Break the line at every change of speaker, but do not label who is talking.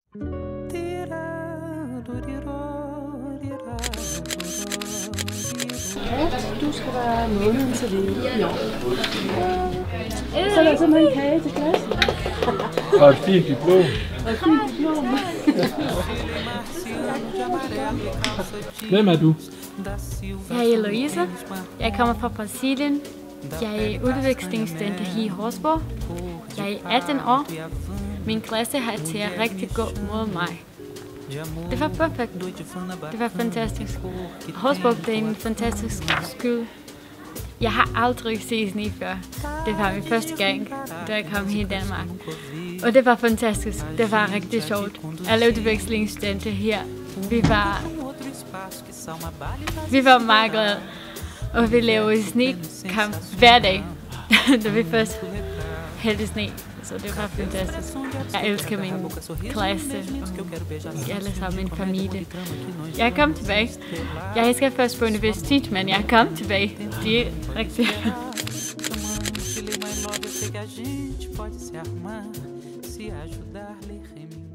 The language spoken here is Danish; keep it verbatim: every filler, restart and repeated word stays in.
Du skal være månedens elev i år. Så er der simpelthen kage til klassen.
Og et fint diplom.
Og et fint diplom.
Hvem er du?
Jeg er Eloisa. Jeg kommer fra Brasilien. Jeg er udvekslingsstudent her i Horsborg. Jeg er atten år. Min klasse har taget rigtig godt mod mig. Det var perfekt. Det var fantastisk. Horsborg er en fantastisk skole. Jeg har aldrig set sne før. Det var min første gang, da jeg kom her i Danmark. Og det var fantastisk. Det var rigtig sjovt. Alle udvekslingsstudenter her, vi var, vi var meget glade. Og vi lavede snekamp hver dag, da vi først hældte sne. Så det var fantastisk. Jeg elsker min klasse og alle sammen min familie. Jeg kom tilbage. Jeg skal først på universitet, men jeg kom tilbage. Det er rigtigt.